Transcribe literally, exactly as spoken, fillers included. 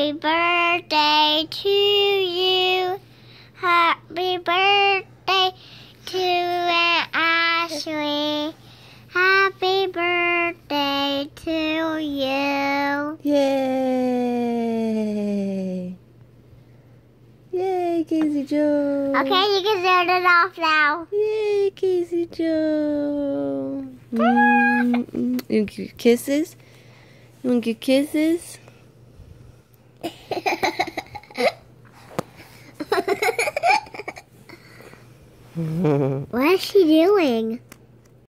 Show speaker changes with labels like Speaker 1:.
Speaker 1: Happy birthday to you. Happy birthday to Aunt Ashley. Happy birthday to you.
Speaker 2: Yay. Yay, Casey Joe.
Speaker 1: Okay, you can turn it off now.
Speaker 2: Yay, Casey Joe. Mm, mm. You want to give kisses? You want to give kisses?
Speaker 1: What is she doing?